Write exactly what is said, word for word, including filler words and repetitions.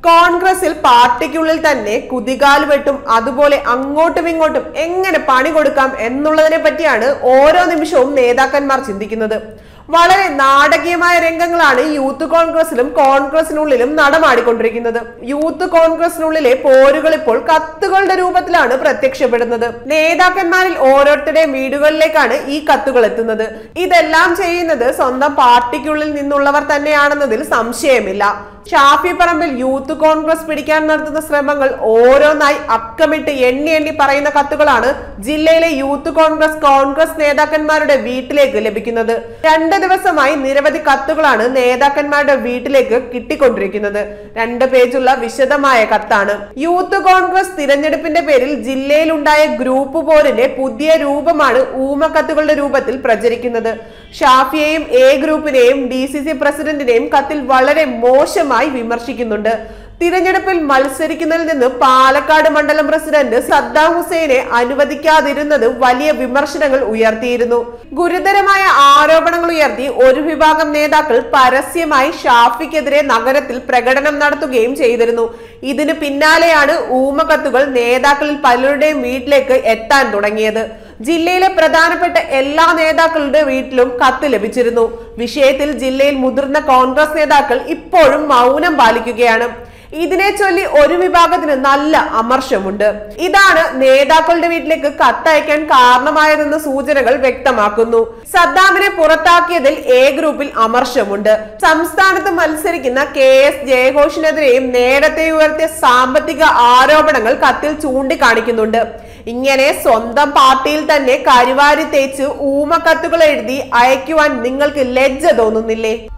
കോൺഗ്രസിൽ പാർട്ടിക്കുള്ളിൽ തന്നെ കുതികാല് വെട്ടും അതുപോലെ അങ്ങോട്ടും ഇങ്ങോട്ടും എങ്ങനെ പണി കൊടുക്കാം എന്നുള്ളതിനെ പറ്റിയാണ് ഓരോ നിമിഷവും നേതാക്കന്മാർ ചിന്തിക്കുന്നത്. വളരെ നാടകീയമായ രംഗങ്ങളാണ് യൂത്ത് കോൺഗ്രസിലും കോൺഗ്രസിനുള്ളിലും നടമാടിക്കൊണ്ടിരിക്കുന്നത്. യൂത്ത് കോൺഗ്രസിനുള്ളിലെ പോരുകൾ ഇപ്പോൾ കത്തുകളുടെ രൂപത്തിലാണ് പ്രത്യക്ഷപ്പെടുന്നത്. നേതാക്കന്മാരിൽ ഓരോരുത്തരുടെയും വീടുകളിലേക്കാണ് ഈ കത്തുകൾ എത്തുന്നത്. ഇതെല്ലാം ചെയ്യുന്നത് സ്വന്തം പാർട്ടിക്കുള്ളിൽ നിന്നുള്ളവർ തന്നെയാണെന്നതിൽ സംശയമില്ല. ഷാഫി പറമ്പിൽ യൂത്ത് കോൺഗ്രസ് പിടിക്കാൻ നടത്തുന്ന ശ്രമങ്ങൾ ഓരോന്നായി അക്കമിട്ട് എണ്ണി എണ്ണി പറയുന്ന കത്തുകളാണ് ജില്ലയിലെ യൂത്ത് കോൺഗ്രസ് കോൺഗ്രസ് നേതാക്കന്മാരുടെ വീട്ടിലേക്ക് ലഭിക്കുന്നത്. രണ്ട് ദിവസമായി നിരവധി കത്തുകളാണ് നേതാക്കന്മാരുടെ വീട്ടിലേക്ക് കിട്ടിക്കൊണ്ടിരിക്കുന്നത്. രണ്ട് പേജുള്ള വിശദമായ കത്താണ്. യൂത്ത് കോൺഗ്രസ് തിരഞ്ഞെടുപ്പിന്റെ പേരിൽ ജില്ലയിൽ ഉണ്ടായ ഗ്രൂപ്പ് പോരിന്റെ പുതിയ രൂപമാണ് ഊമക്കത്തുകളുടെ രൂപത്തിൽ പ്രചരിക്കുന്നത്. ഷാഫിയെയും എ ഗ്രൂപ്പിനെയും ഡി സി സി പ്രസിഡന്റിനെയും കത്തിൽ വളരെ മോശമായി വിമർശിക്കുന്നുണ്ട്. തിരഞ്ഞെടുപ്പിൽ മത്സരിക്കുന്നതിൽ നിന്ന് പാലക്കാട് മണ്ഡലം പ്രസിഡന്റ് സദ്ദാം ഹുസൈനെ അനുവദിക്കാതിരുന്നത് വലിയ വിമർശനങ്ങൾ ഉയർത്തിയിരുന്നു. ഗുരുതരമായ ആരോപണങ്ങൾ ഉയർത്തി ഒരു വിഭാഗം നേതാക്കൾ പരസ്യമായി ഷാഫിക്കെതിരെ നഗരത്തിൽ പ്രകടനം നടത്തുകയും ചെയ്തിരുന്നു. ഇതിന് പിന്നാലെയാണ് ഊമക്കത്തുകൾ നേതാക്കളിൽ പലരുടെയും വീട്ടിലേക്ക് എത്താൻ തുടങ്ങിയത്. ജില്ലയിലെ പ്രധാനപ്പെട്ട എല്ലാ നേതാക്കളുടെ വീട്ടിലും കത്ത് ലഭിച്ചിരുന്നു. വിഷയത്തിൽ ജില്ലയിൽ മുതിർന്ന കോൺഗ്രസ് നേതാക്കൾ ഇപ്പോഴും മൗനം പാലിക്കുകയാണ്. ഇതിനെ ചൊല്ലി ഒരു വിഭാഗത്തിന് നല്ല അമർഷമുണ്ട്. ഇതാണ് നേതാക്കളുടെ വീട്ടിലേക്ക് കത്തയക്കാൻ കാരണമായതെന്ന് സൂചനകൾ വ്യക്തമാക്കുന്നു. സദ്ദാമിനെ പുറത്താക്കിയതിൽ എ ഗ്രൂപ്പിൽ അമർഷമുണ്ട്. സംസ്ഥാനത്ത് മത്സരിക്കുന്ന കെ എസ് ജയഘോഷിനെതിരെയും നേരത്തെ ഉയർത്തിയ സാമ്പത്തിക ആരോപണങ്ങൾ കത്തിൽ ചൂണ്ടിക്കാണിക്കുന്നുണ്ട്. ഇങ്ങനെ സ്വന്തം പാർട്ടിയിൽ തന്നെ കരിവാരി തേച്ച് ഊമക്കത്തുകൾ എഴുതി അയക്കുവാൻ നിങ്ങൾക്ക് ലജ്ജ തോന്നുന്നില്ലേ?